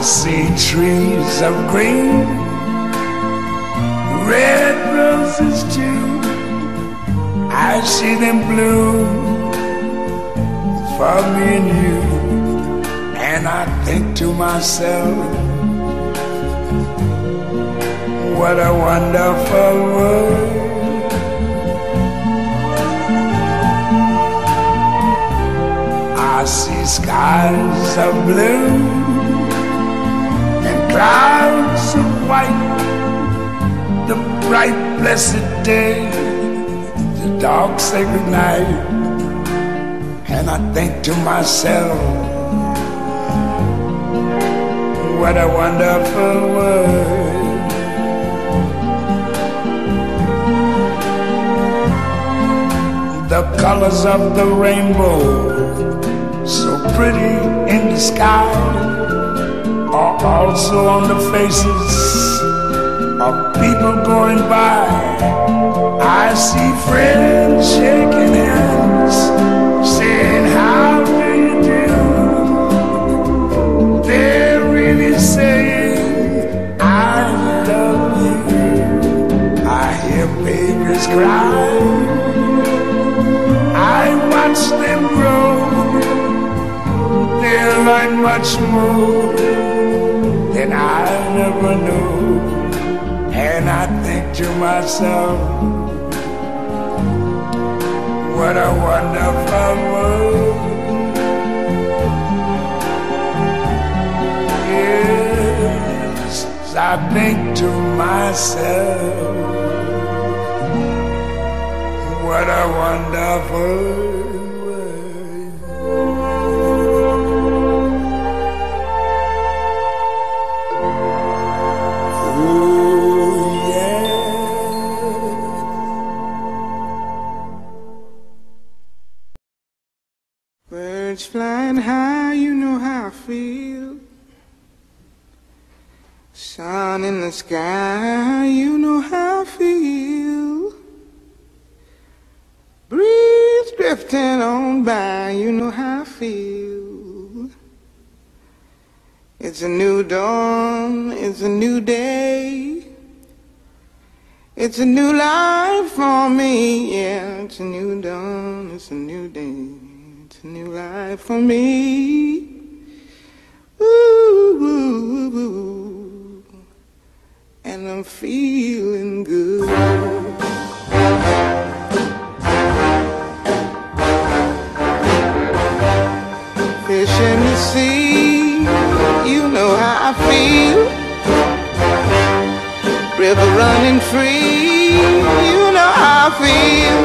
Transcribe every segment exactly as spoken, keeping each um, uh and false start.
see trees of green, red roses too. I see them bloom for me and you. And I think to myself, what a wonderful world. I see skies of blue and clouds of white, the bright blessed day, the dark sacred night. And I think to myself, what a wonderful world. The colors of the rainbow, so pretty in the sky, are also on the faces of people going by. I see friends shaking hands, saying, how do you do? They're really saying, I love you. I hear babies cry, I watch them grow. They learn much more than I never knew. And I think to myself, what a wonderful world. Yes, I think to myself, what a wonderful world. Oh, yeah. Birds flying high, you know how I feel. Sun in the sky, you know how I feel. Breeze drifting on by, you know how I feel. It's a new dawn, it's a new day. It's a new life for me, yeah. It's a new dawn, it's a new day. It's a new life for me. Ooh, ooh, ooh. And I'm feeling good. Fish in the sea, you know how I feel. River running free, you know how I feel.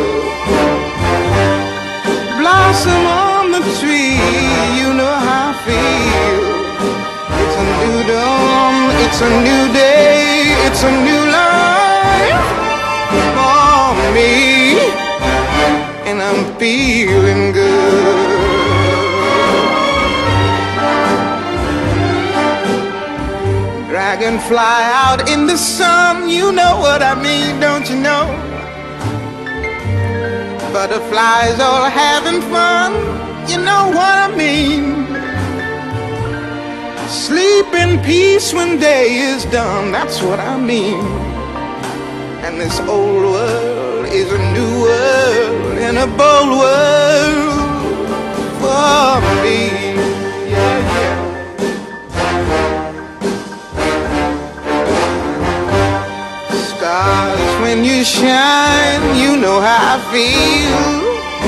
Blossom on the tree, you know how I feel. It's a new dawn, it's a new day, it's a new life for me. And I'm feeling good. Dragonfly out in the sun, you know what I mean, don't you know? Butterflies all having fun, you know what I mean. Sleep in peace when day is done, that's what I mean. And this old world is a new world and a bold world for me. Yeah, yeah. Stars, when you shine, you know how I feel.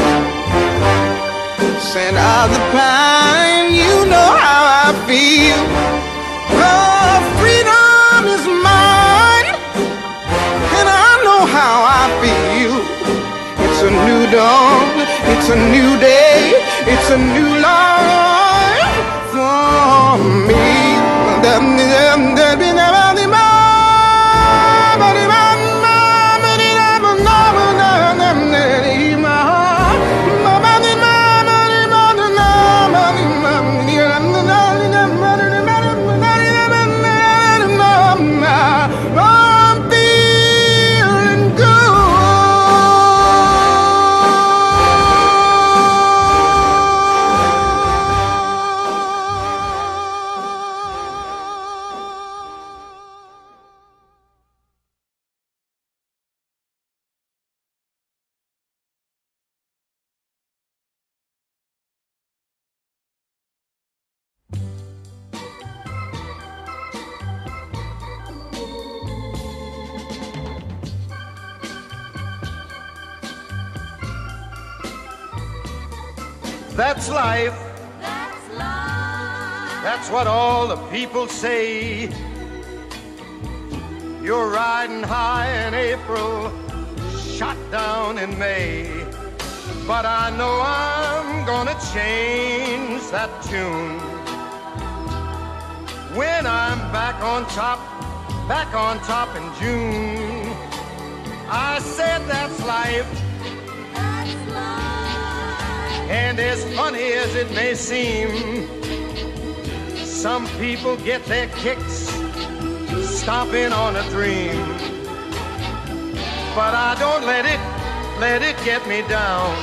Scent of the pine, you know how I feel. Oh, freedom is mine, and I know how I feel. It's a new dawn, it's a new day, it's a new life for me. That's life. That's life. That's what all the people say. You're riding high in April, shot down in May. But I know I'm gonna change that tune when I'm back on top, back on top in June. I said that's life. That's life. And as funny as it may seem, some people get their kicks stomping on a dream. But I don't let it, let it get me down.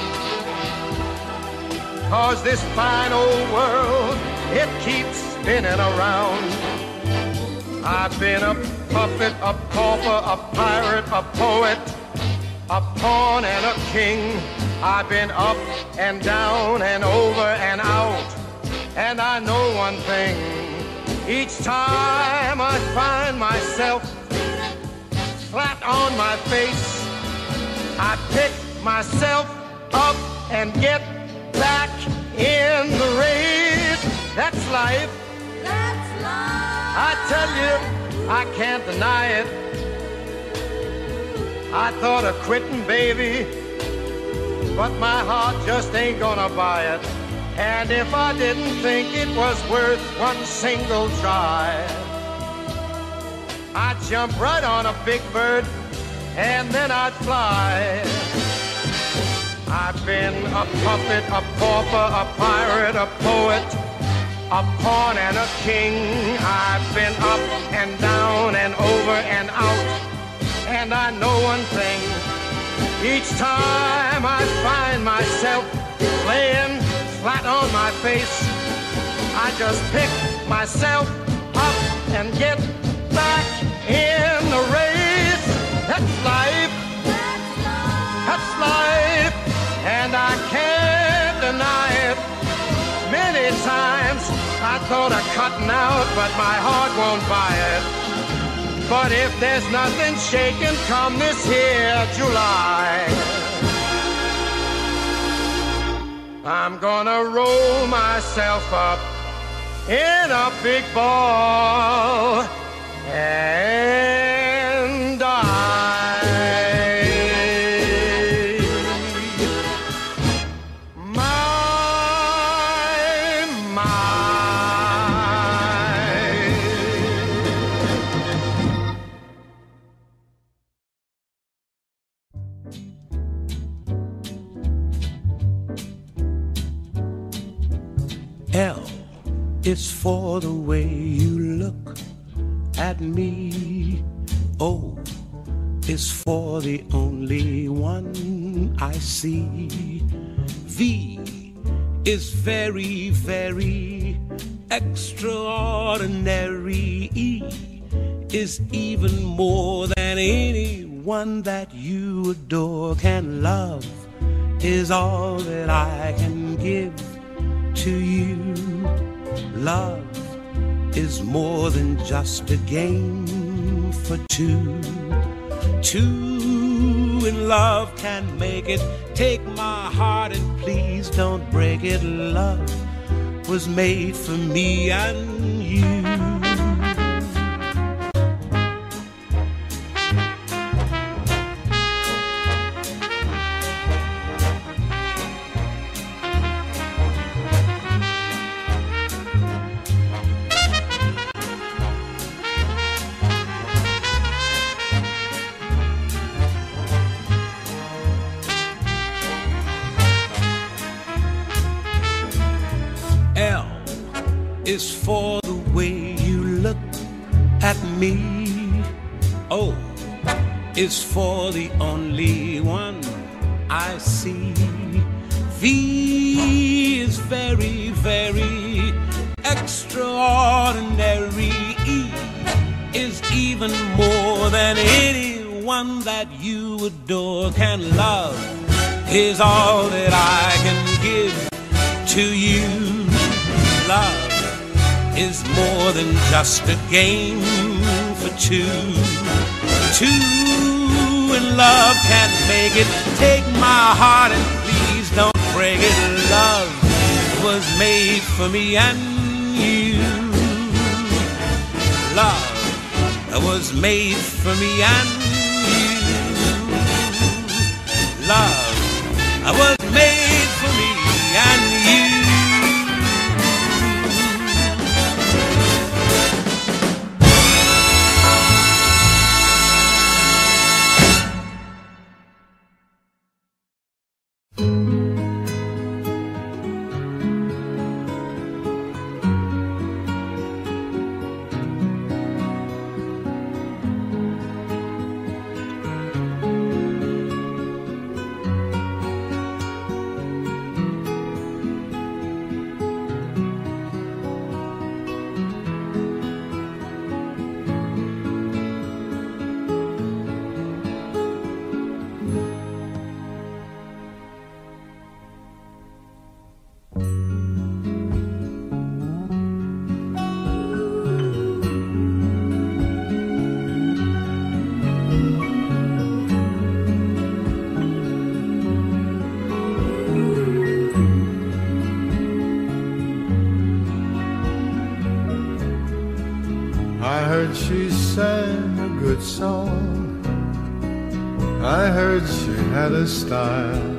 'Cause this fine old world, it keeps spinning around. I've been a puppet, a pauper, a pirate, a poet, a pawn and a king. I've been up and down and over and out. And I know one thing, each time I find myself flat on my face, I pick myself up and get back in the race. That's life. That's life. I tell you, I can't deny it. I thought of quitting, baby, but my heart just ain't gonna buy it. And if I didn't think it was worth one single try, I'd jump right on a big bird and then I'd fly. I've been a puppet, a pauper, a pirate, a poet, a pawn and a king. I've been up and down and over and out. And I know one thing, each time I find myself laying flat on my face, I just pick myself up and get back in the race. That's life. That's life. That's life. And I can't deny it. Many times I thought of cutting out, but my heart won't buy it. But if there's nothing shaking come this here July, I'm gonna roll myself up in a big ball and die. L is for the way you look at me. O is for the only one I see. V is very, very extraordinary. E is even more than anyone that you adore can love, is all that I can give to you. Love is more than just a game for two. Two in love can make it. Take my heart and please don't break it. Love was made for me and you. L is for the way you look at me. O is for the only one I see. V is very, very extraordinary. E is even more than anyone that you adore can love, is all that I can give to you. Love is more than just a game for two. Two in love can make it. Take my heart and please don't break it. Love was made for me and you. Love that was made for me and you. Love that was made for me and you. She sang a good song. I heard she had a style,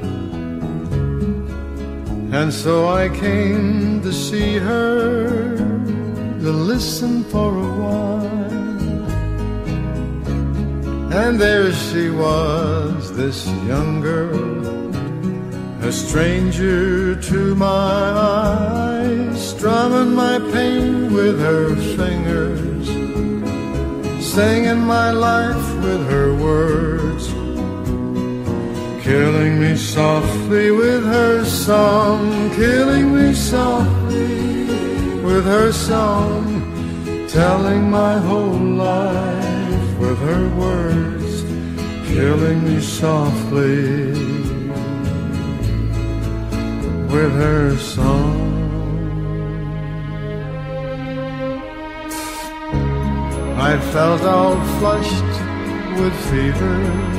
and so I came to see her, to listen for a while. And there she was, this young girl, a stranger to my eyes, strumming my pain with her fingers, singing my life with her words, killing me softly with her song, killing me softly with her song, telling my whole life with her words, killing me softly with her song. I felt all flushed with fever,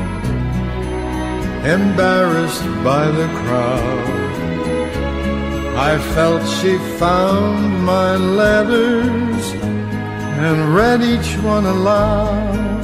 embarrassed by the crowd. I felt she found my letters and read each one aloud.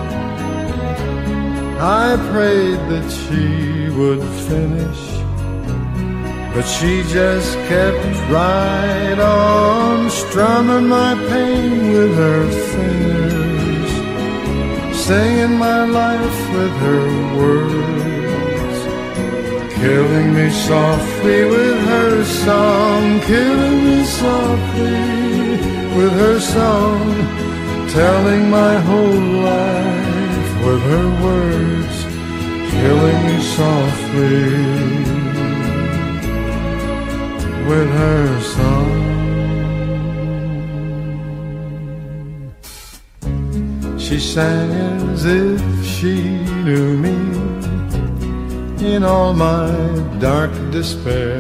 I prayed that she would finish, but she just kept right on, strumming my pain with her fingers, singing my life with her words, killing me softly with her song, killing me softly with her song, telling my whole life with her words, killing me softly with her song. She sang as if she knew me in all my dark despair,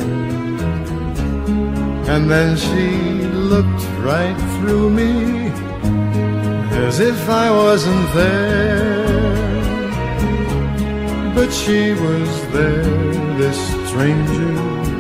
and then she looked right through me as if I wasn't there. But she was there, this stranger,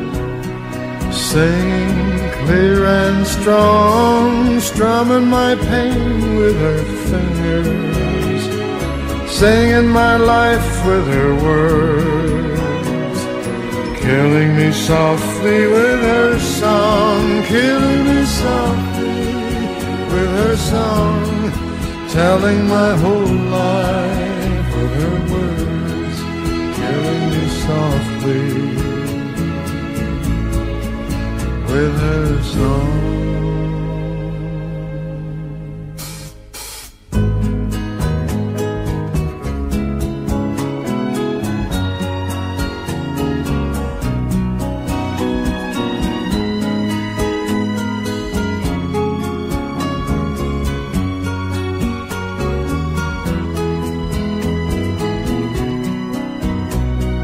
singing clear and strong, strumming my pain with her fingers, singing my life with her words, killing me softly with her song, killing me softly with her song, telling my whole life with her words, killing me softly with her song.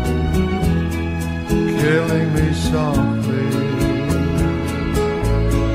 Killing me softly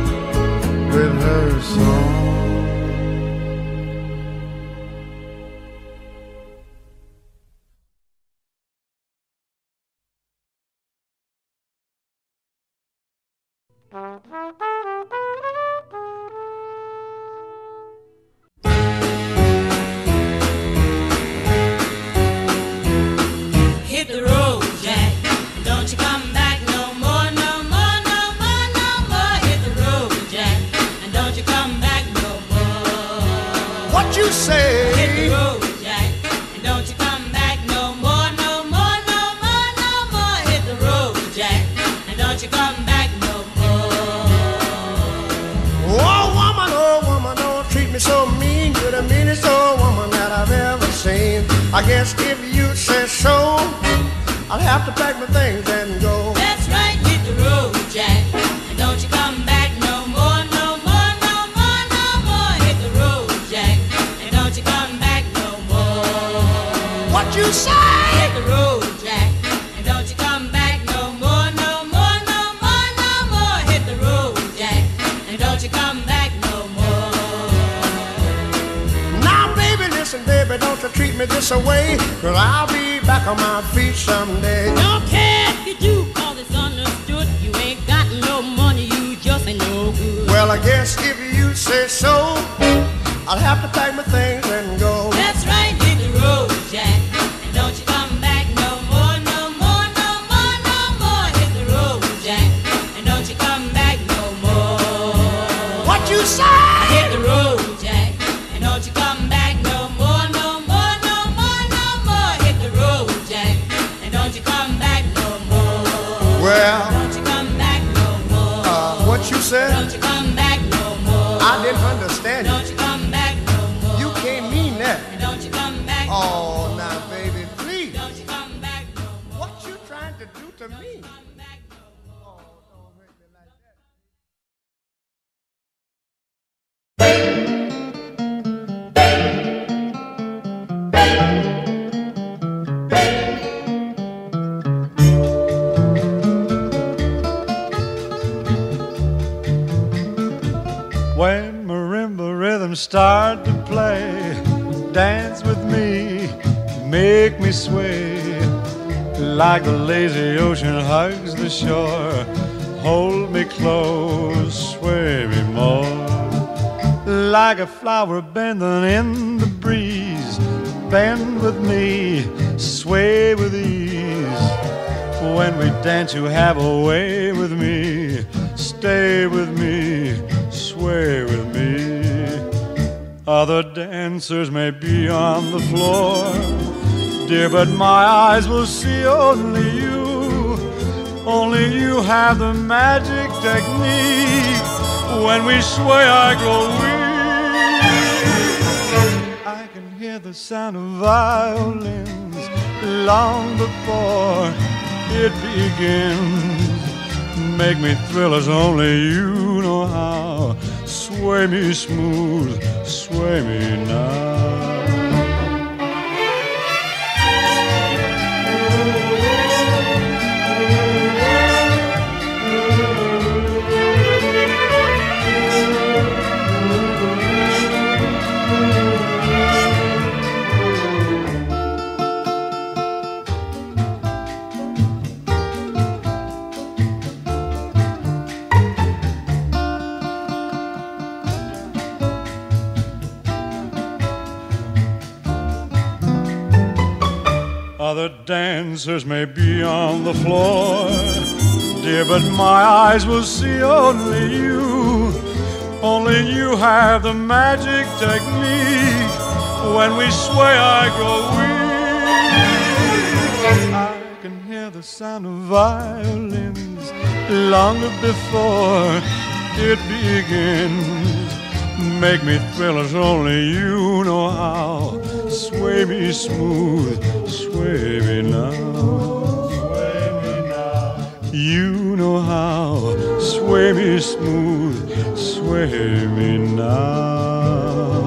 Hit the road, Jack. Don't you come back no more, no more, no more, no more. Hit the road, Jack. And don't you come back no more. What you say? Hit the road, Jack. And don't you come back no more, no more, no more, no more. Hit the road, Jack. And don't you come back no more. Oh, woman, oh, woman, don't treat me so mean. You're the meanest old woman that I've ever seen. I guess if you say so, I'll have to pack my things and go. That's right, hit the road, Jack. And don't you come back no more, no more, no more, no more. Hit the road, Jack. And don't you come back no more. What you say? Hit the road, Jack. And don't you come back no more, no more, no more, no more. Hit the road, Jack. And don't you come back no more. Now, baby, listen, baby, don't you treat me this way, 'cause I'll be back on my feet someday. Don't care if you do, 'cause it's understood. You ain't got no money, you just ain't no good. Well, I guess if you say so, I'll have to pack my things and go. That's right, hit the road, Jack. And don't you come back no more, no more, no more, no more. Hit the road, Jack. And don't you come back no more. What you say? Hit the road, Jack. And don't you come back no more, no more, no more, no more. Hit the road, Jack. And don't you come back no more. Well, Don't you come back no more. uh, what you said? Don't you come back no more. I didn't understand Don't you. you come back no more. You can't mean that. And don't you come back no more. Oh, now, baby, please. Don't you come back no more. What you trying to do to me? Come back no more. Oh, don't hurt me like that. When marimba rhythms start to play, dance with me, make me sway. Like the lazy ocean hugs the shore, hold me close, sway me more. Like a flower bending in the breeze, bend with me, sway with ease. When we dance you have a way with me, stay with me, sway with me. Other dancers may be on the floor, dear, but my eyes will see only you. Only you have the magic technique. When we sway I grow weak. I can hear the sound of violins long before it begins. Make me thrill as only you know how. Sway me smooth, sway me now. Other dancers may be on the floor, dear, but my eyes will see only you. Only you have the magic technique. When we sway I grow weak. I can hear the sound of violins long before it begins. Make me thrill as only you know how. Sway me smooth, sway me now. Sway me now. You know how. Sway me smooth, sway me now.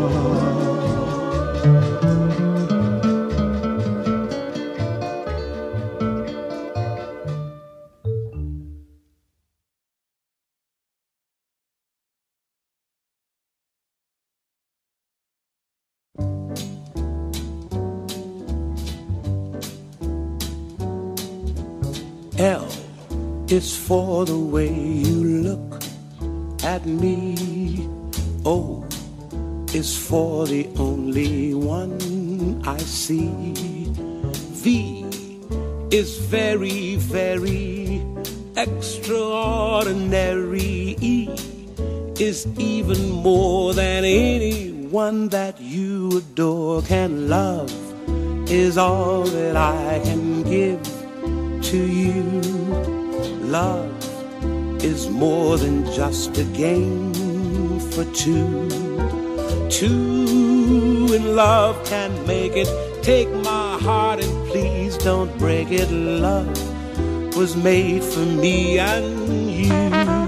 L It's for the way you look at me. O is for the only one I see. V is very, very extraordinary. E is even more than anyone that you adore can love. Is all that I can give to you. Love is more than just a game for two. Two in love can make it. Take my heart and please don't break it. Love was made for me and you.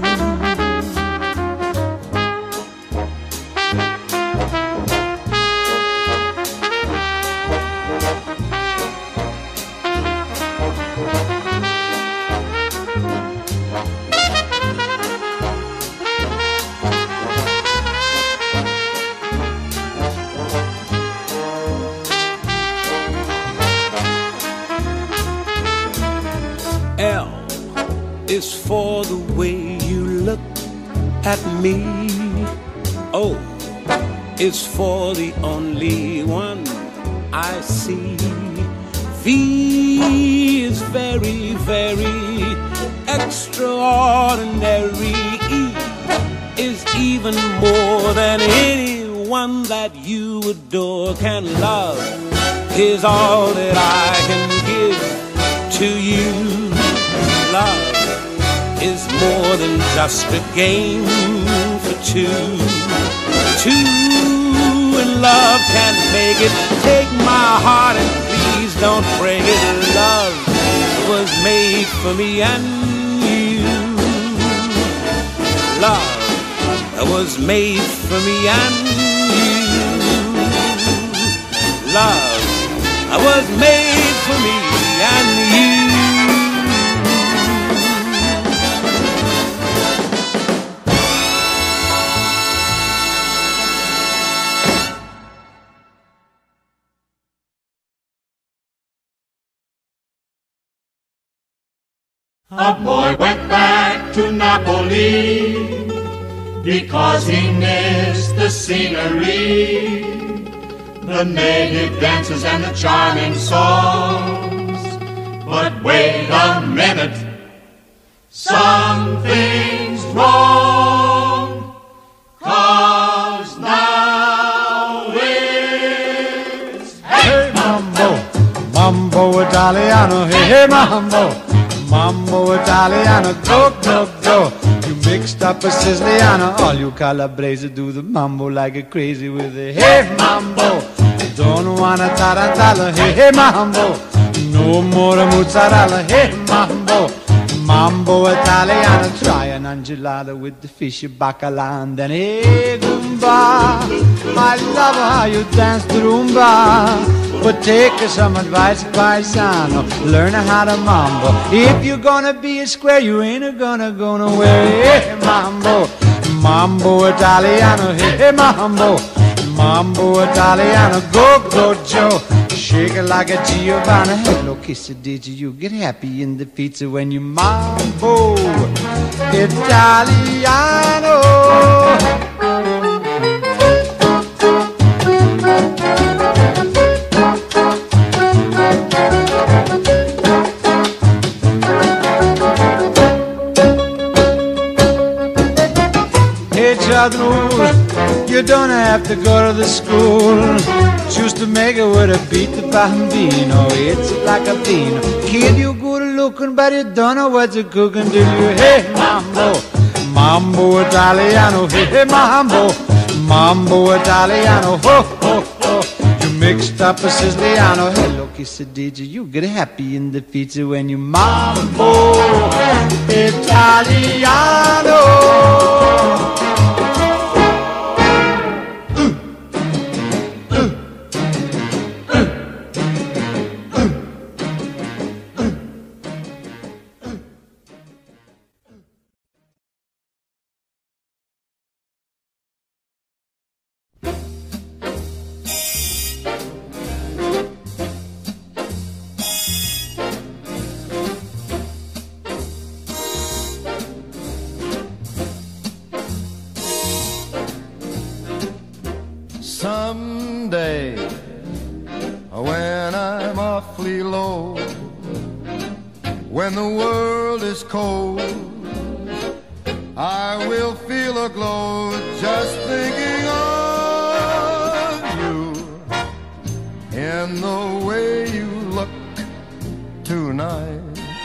L is for the way you look at me. O is for the only one I see. V is very, very extraordinary. E is even more than anyone that you adore can love. Is all that I can give to you. Love is more than just a game for two. Two in love can't make it. Take my heart and please don't break it. Love was made for me and you. Love was made for me and you. Love was made for me and you. A boy went back to Napoli because he missed the scenery, the native dances and the charming songs. But wait a minute, something's wrong, 'cause now it's Hey mambo, mambo Italiano, hey, hey mambo, mambo Italiano, go, go, go. You mixed up a Siciliano, all you Calabrese do the mambo like a crazy with a hey mambo. Don't wanna tarantella, hey, hey mambo, no more mozzarella, hey mambo. Mambo Italiano, try an angelada with the fish bacala and then hey Goomba, I love how you dance the rumba. But take some advice, paisano, learn how to mambo. If you're gonna be a square, you ain't gonna go nowhere. Hey mambo, mambo Italiano, hey mambo, mambo Italiano, go go Joe. Shake it like a Giovanna. Hello, kiss it, did you get happy in the pizza when you mambo Italiano? You don't have to go to the school. Choose to make it with a beat the bambino. It's like a bean. Kid, you good looking, but you don't know what you're cooking, do you? Hey, mambo, mambo Italiano. Hey, hey, mambo, mambo Italiano. Ho, ho, ho. You mixed up a Siciliano. Hello, kiss it, did you? You get happy in the pizza when you mambo Italiano. when the world is cold, I will feel a glow just thinking of you and the way you look tonight.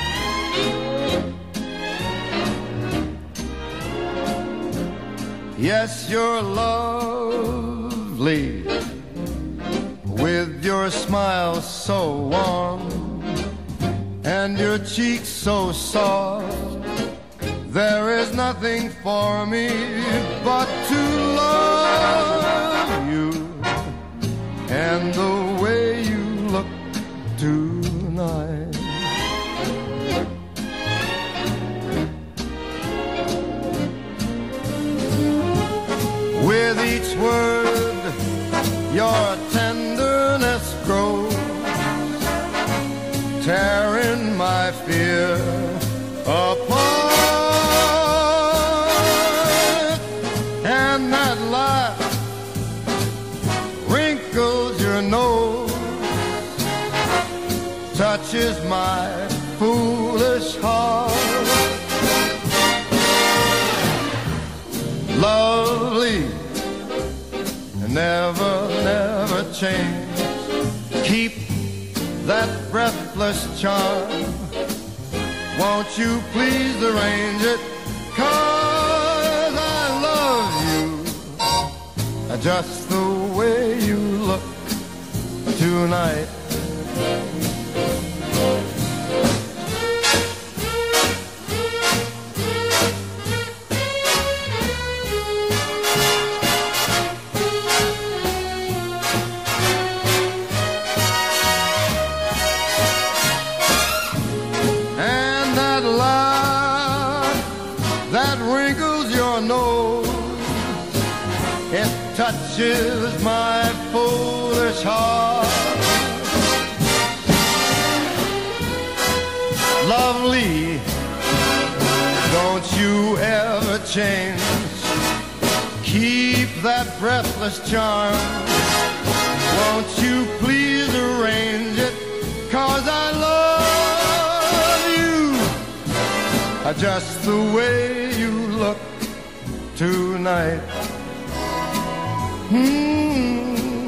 Yes, you're lovely with your smile so warm and your cheeks so soft. There is nothing for me but to love you and the way you look tonight. With each word, your tenderness grows, tearing my fear apart. And that laugh wrinkles your nose, touches my foolish heart. Lovely, never, never change. Keep that breathless charm. Won't you please arrange it? 'Cause I love you just the way you look tonight. Touches my foolish heart. Lovely, don't you ever change. Keep that breathless charm. Won't you please arrange it? 'Cause I love you just the way you look tonight. Mm,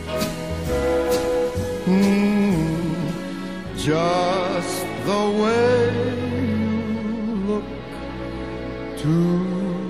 mm, just the way you look tonight.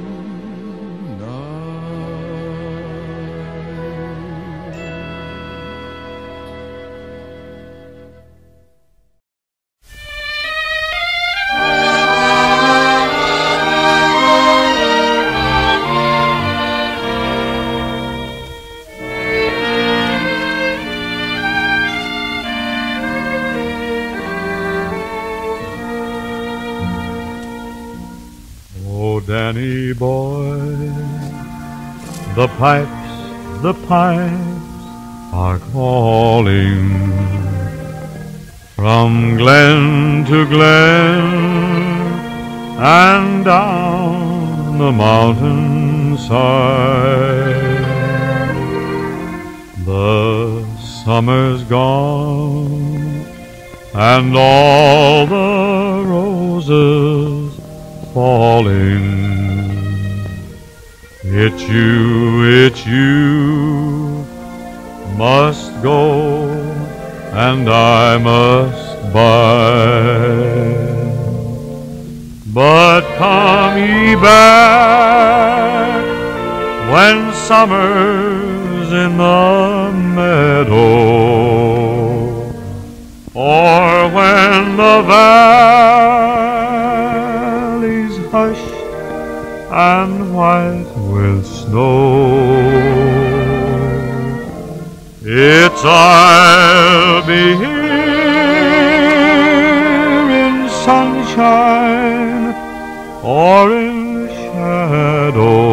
Danny boy, the pipes, the pipes are calling from glen to glen and down the mountainside. The summer's gone and all the roses falling. It's you, it's you must go, and I must bide. But come ye back when summer's in the meadow, or when the valley's hushed and white with snow. It's I'll be here in sunshine or in shadow.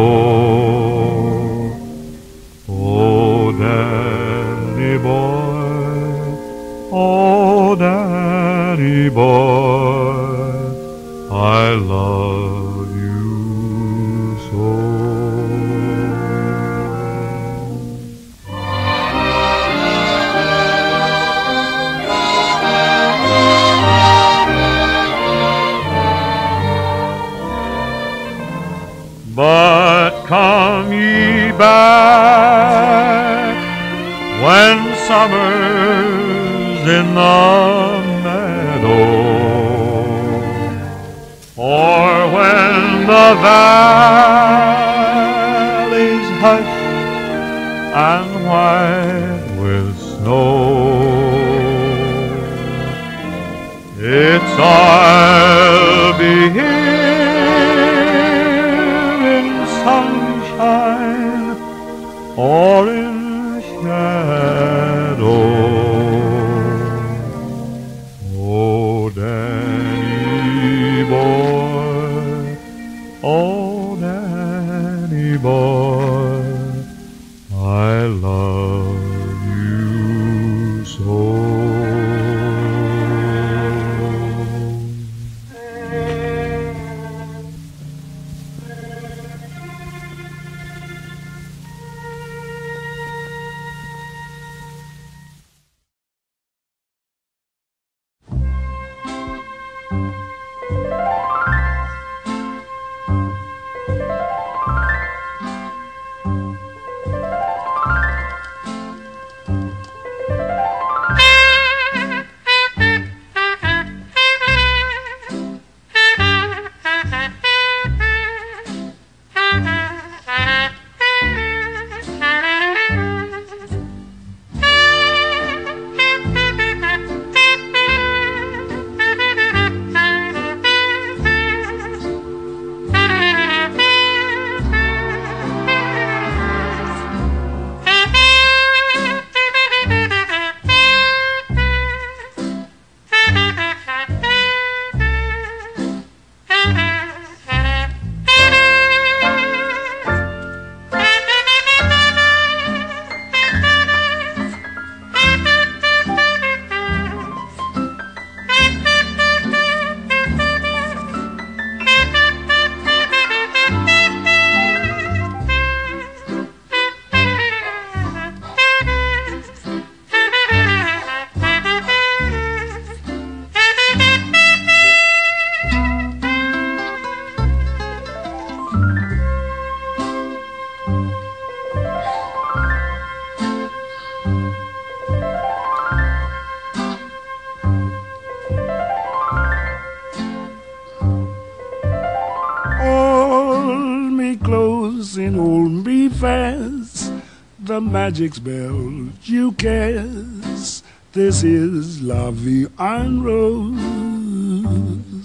Oh, Danny boy, oh, Danny boy, I love you so. It's I'll be here in sunshine or in shadow. Oh, Danny boy, oh, Danny boy, I love you so. And hold me fast, the magic spell you cast. This is La Vie en Rose.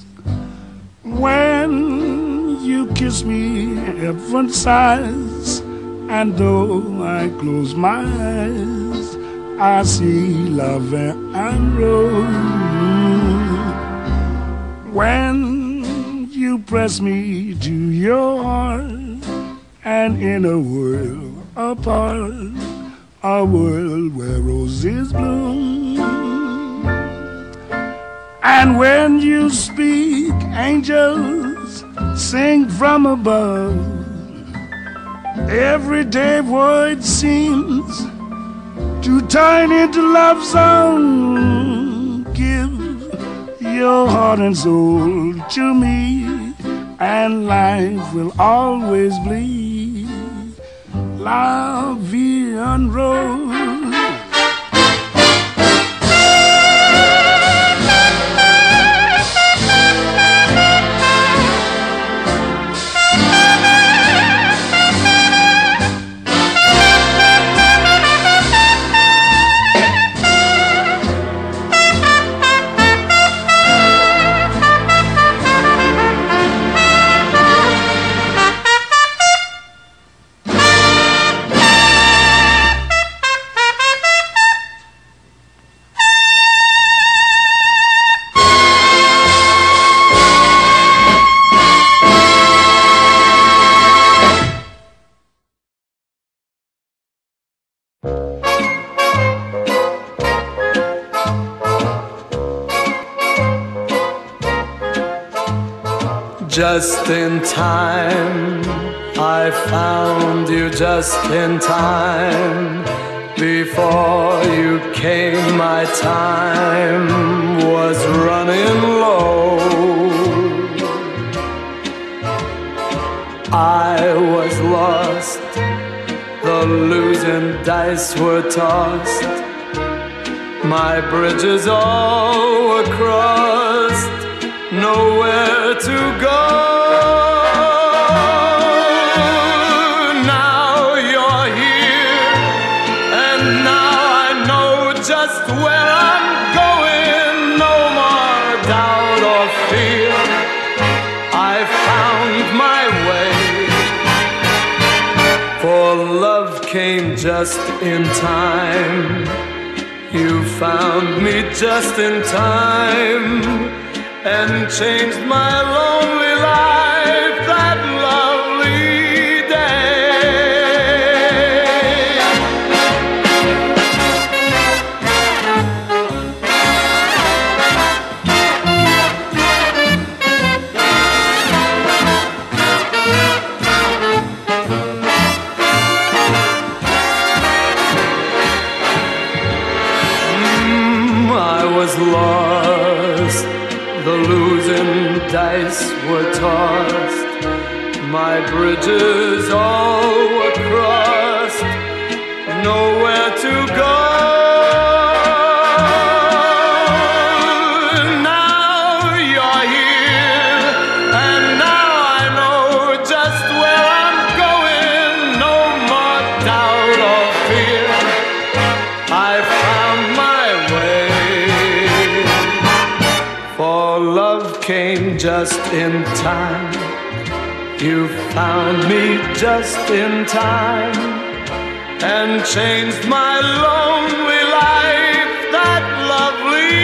When you kiss me, heaven sighs, and though I close my eyes, I see La Vie en Rose. When you press me to your heart, and in a world apart, a world where roses bloom. And when you speak, angels sing from above. Everyday word seems to turn into love song. Give your heart and soul to me, and life will always bleed. La Vie en Rose. Just in time, I found you just in time. Before you came, my time was running low. I was lost, the losing dice were tossed. My bridges all were crossed, nowhere to go. Now you're here, and now I know just where I'm going. No more of fear, I found my way. For love came just in time. You found me just in time and changed my lonely life that lovely day. Lost, the losing dice were tossed, my bridges all were crossed, nowhere to go. Now you're here, and now I know just where I'm going. No more doubt or fear, I found my way. For love came just in time. You found me just in time and changed my lonely life that lovely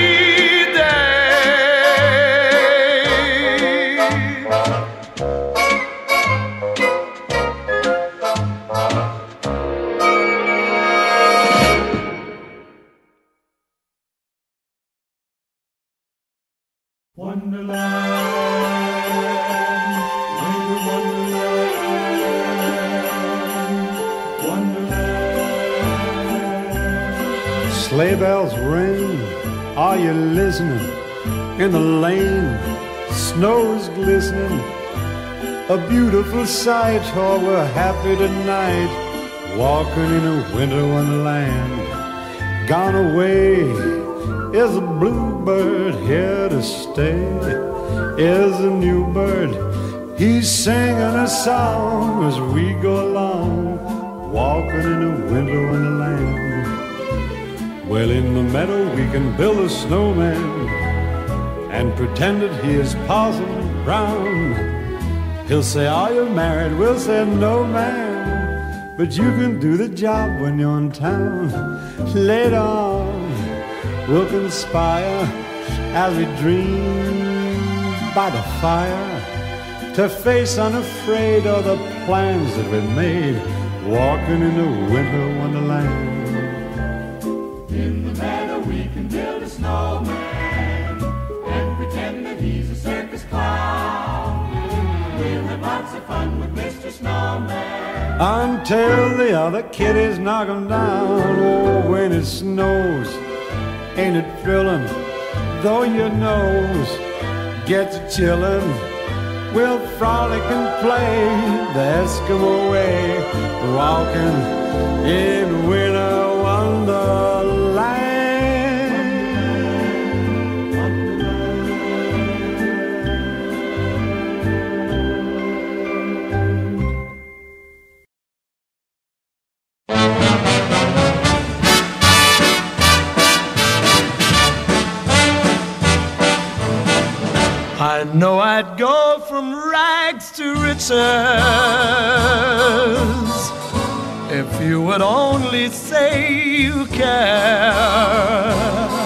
Sleigh bells ring, are you listening? In the lane, snow's glistening. A beautiful sight, oh, we're happy tonight, walking in a winter wonderland. Gone away is a bluebird, here to stay is a new bird. He's singing a song as we go along, walking in a winter wonderland. Well, in the meadow we can build a snowman and pretend that he is Parson Brown. He'll say, are you married? We'll say, no, man, but you can do the job when you're in town. Later on, we'll conspire as we dream by the fire to face unafraid all the plans that we made, walking in a winter wonderland. In the meadow we can build a snowman and pretend that he's a circus clown. We'll have lots of fun with Mister Snowman until the other kiddies knock him down. Oh, when it snows, ain't it thrilling? Though your nose gets chillin', we'll frolic and play the Eskimo way, walking in winter wonderland. I know I'd go from rags to riches if you would only say you care.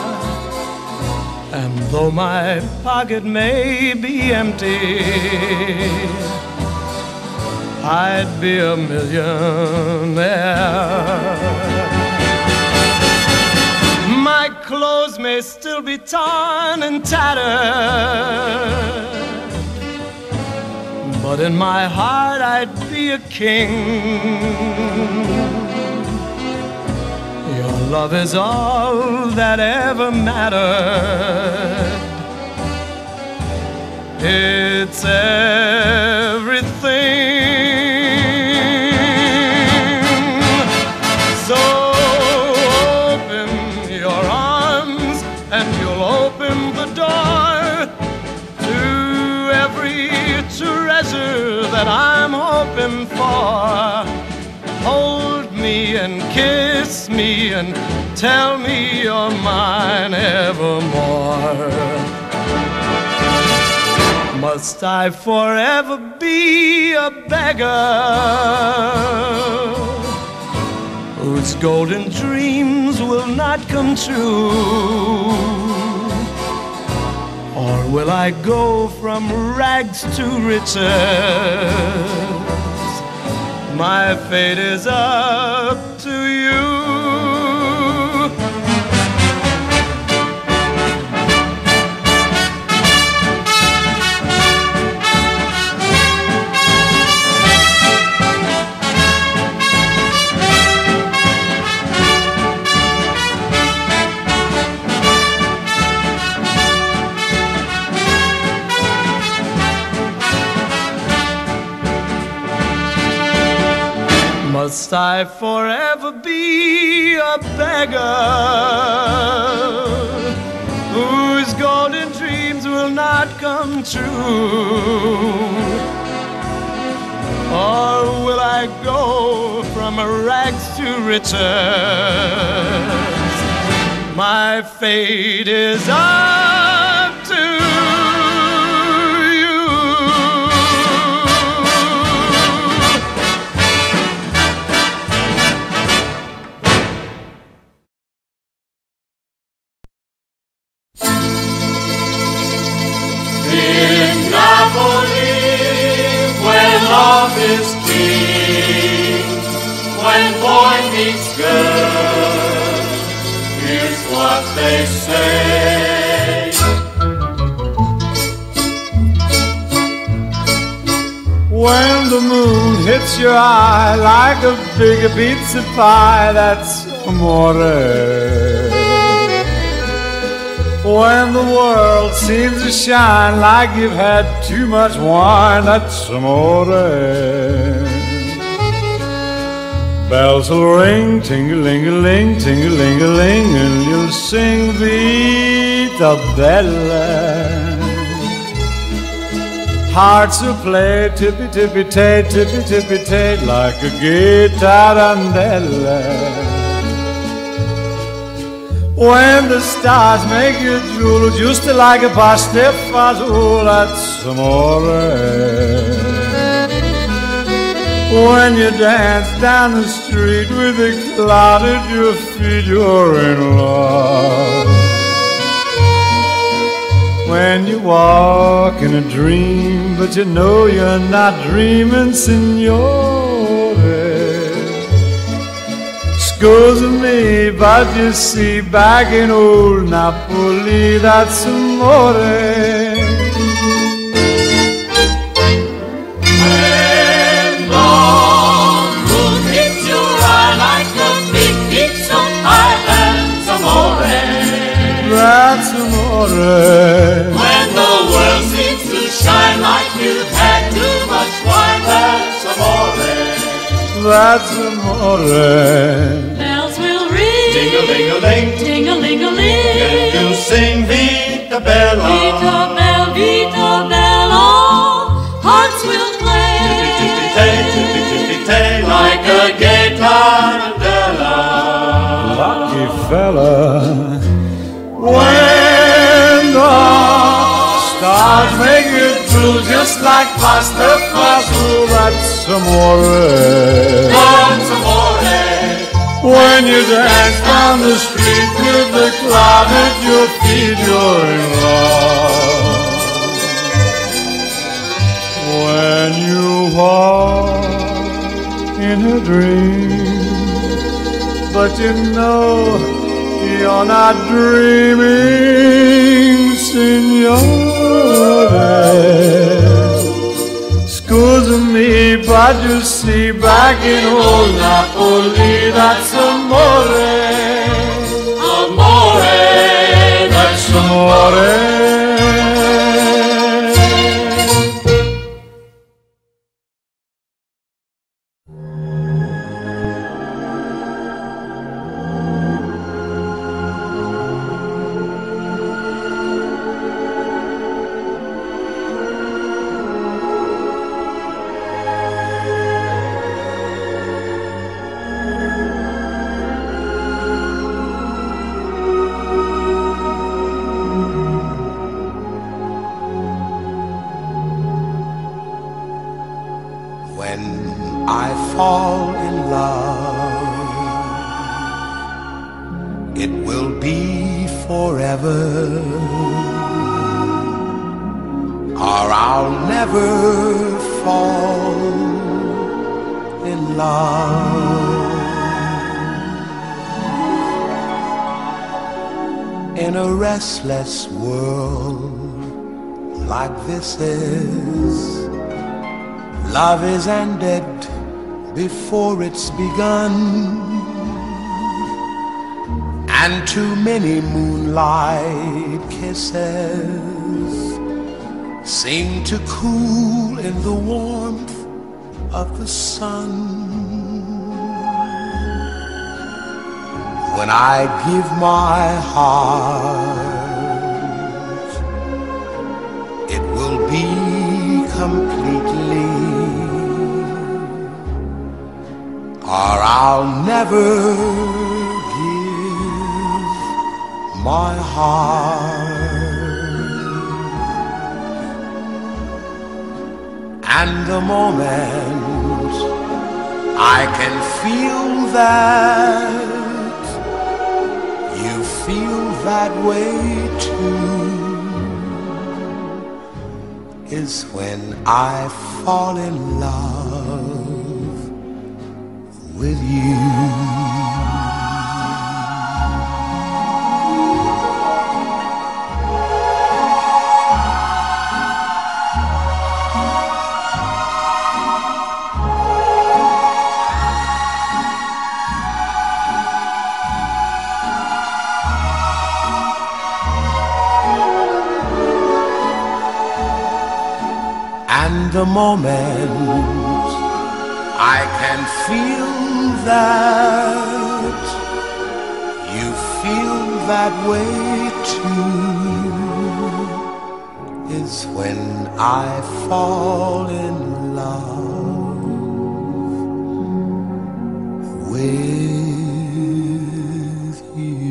And though my pocket may be empty, I'd be a millionaire. My clothes may still be torn and tattered, but in my heart I'd be a king. Your love is all that ever mattered. It's everything. So open your arms and you'll open the door to every treasure that I'm hoping for. Hold me and kiss me and tell me you're mine evermore. Must I forever be a beggar whose golden dreams will not come true? Or will I go from rags to riches? My fate is up to you. Must I forever be a beggar whose golden dreams will not come true? Or will I go from rags to riches? My fate is up to love is king. When boy meets girl, here's what they say. When the moon hits your eye like a big pizza pie, that's amore. When the world seems to shine like you've had too much wine, that's amore. Bells will ring, ting-a-ling-a-ling, ting-a-ling-a-ling, and you'll sing Vita Bella. Hearts will play tippy-tippy-tay, tippy-tippy-tay, like a gay tarantella. When the stars make you drool, just like a pasta fazool, that's amore. When you dance down the street with a cloud at your feet, you're in love. When you walk in a dream, but you know you're not dreaming, signore. Scusa me, but you see, back in old Napoli, that's amore. When the moon hits your eye like a big pizza pie, that's amore. That's amore. When the world seems to shine like you've had too much wine, that's amore. That's amore. Bells will ring, Ting-a-ling-a-ling, ting-a-ling-a-ling, and you sing Vita Bella. Vita Bella, Vita Bella, hearts will play, Tippy-tippy-tay, tippy-tippy-tay, like a gay tarantella. Lucky fella. When the stars make you drool, just like pasta fazool, that's amore. That's amore. When you dance down the street with the cloud at your feet, you're in love. When you walk in a dream, but you know you're not dreaming, signore. Scusa me, but you see, back in old Napoli, that's amore. Amore, That's amore. I fall in love, it will be forever, or I'll never fall in love. In a restless world like this is, love is ended before it's begun, and too many moonlight kisses seem to cool in the warmth of the sun. When I give my heart, it will be completely, or I'll never give my heart. And the moment I can feel that you feel that way too is when I fall in love with you. And the moment I can feel that you feel that way too is when I fall in love with you.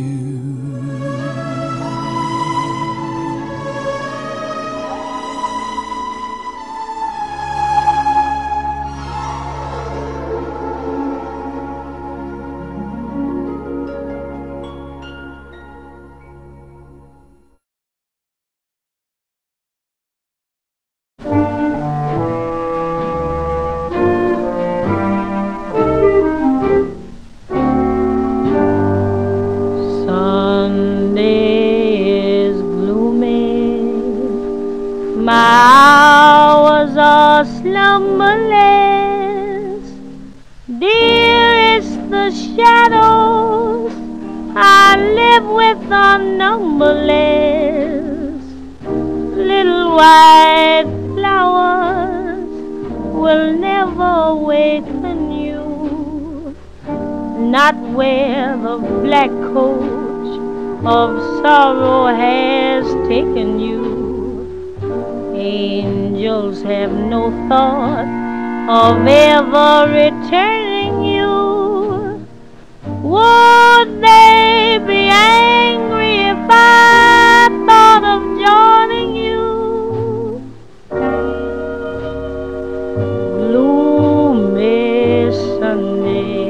Slumberless, dearest the shadows I live with are numberless. Little white flowers will never awaken you, not where the black coach of sorrow has taken you. Angels have no thought of ever returning you. Would they be angry if I thought of joining you? Gloomy Sunday,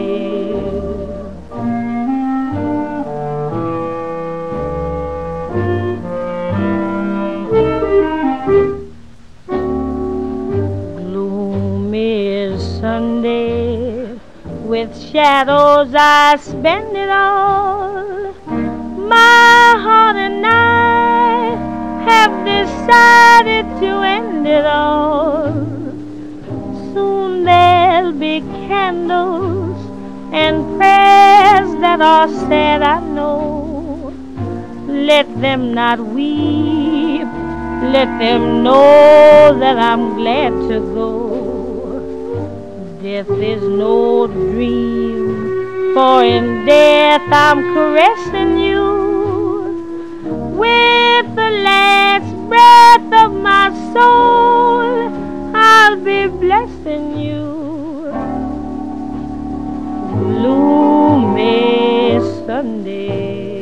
Sunday, with shadows I spend it all. My heart and I have decided to end it all. Soon there'll be candles and prayers that are said, I know. Let them not weep, let them know that I'm glad to go. Death is no dream, for in death I'm caressing you. With the last breath of my soul, I'll be blessing you. Gloomy Sunday,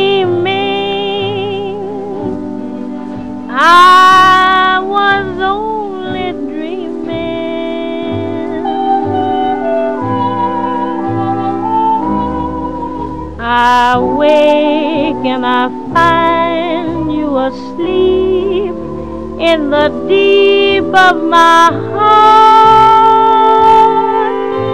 dreaming I was only I find you asleep in the deep of my heart,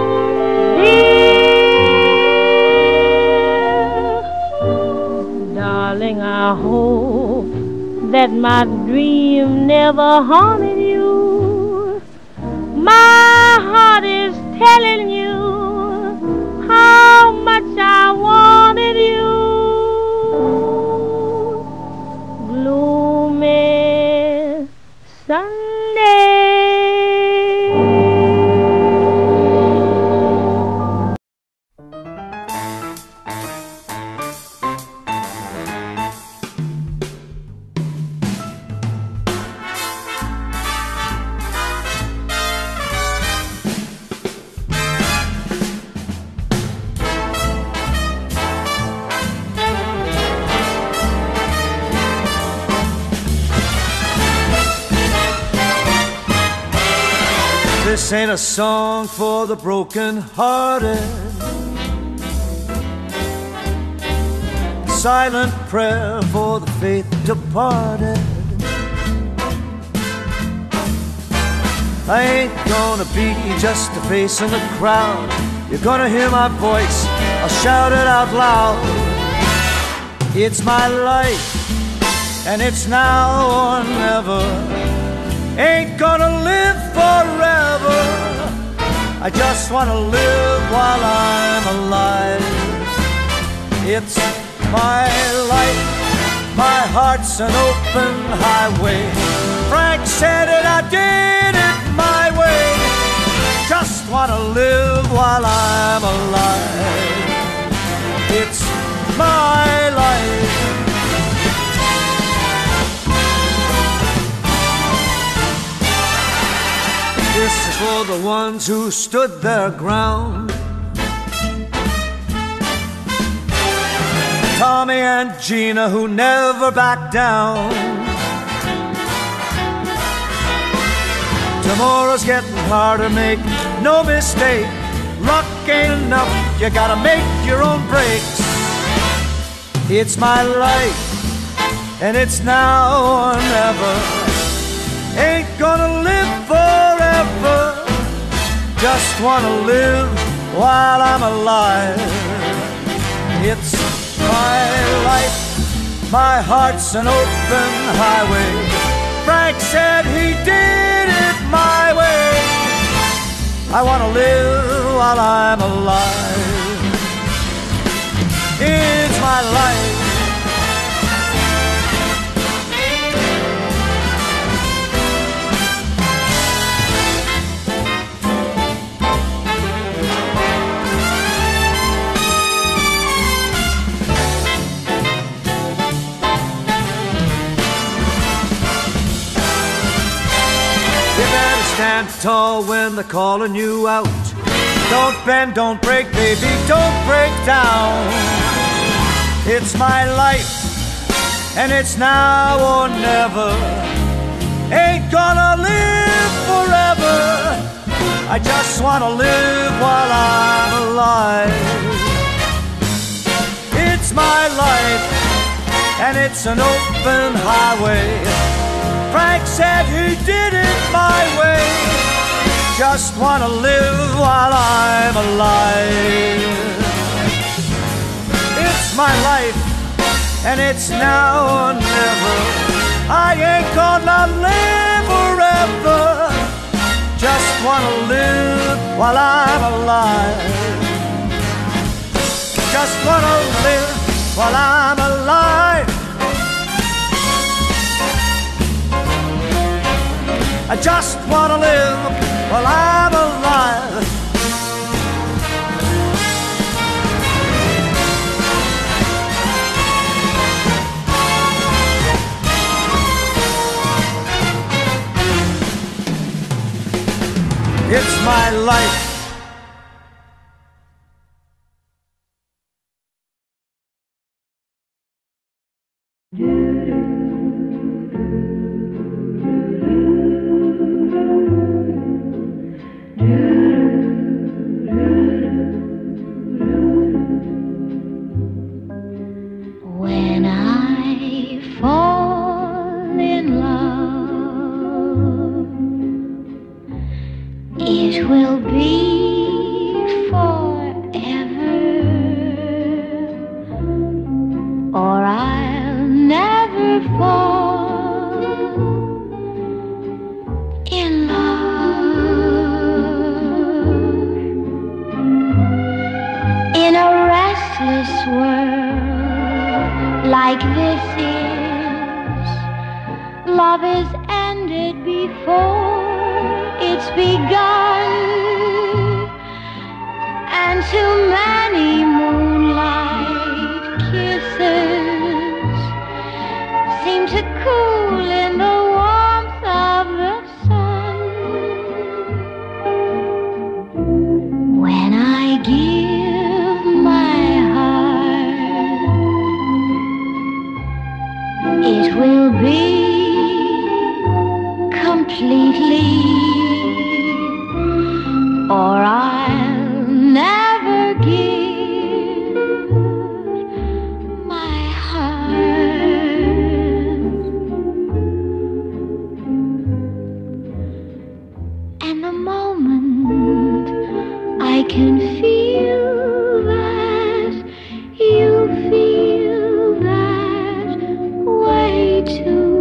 dear darling, I hope that my dream never haunted you. My heart is telling you how much I wanted you. Gloomy Sunday. This ain't a song for the broken-hearted. Silent prayer for the faith departed. I ain't gonna be just a face in the crowd. You're gonna hear my voice, I'll shout it out loud. It's my life, and it's now or never. Ain't gonna live forever. I just wanna live while I'm alive. It's my life, my heart's an open highway. Frank said it, I did it my way. Just wanna live while I'm alive. It's my life. This is for the ones who stood their ground. Tommy and Gina who never backed down. Tomorrow's getting harder, make no mistake. Luck ain't enough, you gotta make your own breaks. It's my life, and it's now or never. Ain't gonna live forever. Just wanna live while I'm alive. It's my life, my heart's an open highway. Frank said he did it my way. I wanna live while I'm alive. It's my life. Stand tall when they're calling you out. Don't bend, don't break, baby, don't break down. It's my life, and it's now or never. Ain't gonna live forever. I just wanna live while I'm alive. It's my life, and it's an open highway. Frank said he did it my way. Just wanna live while I'm alive. It's my life, and it's now or never. I ain't gonna live forever. Just wanna live while I'm alive. Just wanna live while I'm alive. I just wanna live while I'm alive. It's my life. When I love is ended before it's begun, and too many moonlight kisses seem to cool in the warmth of the sun. When I give my heart, it will be completely, or I'll never give my heart. And the moment I can feel that you feel that way too,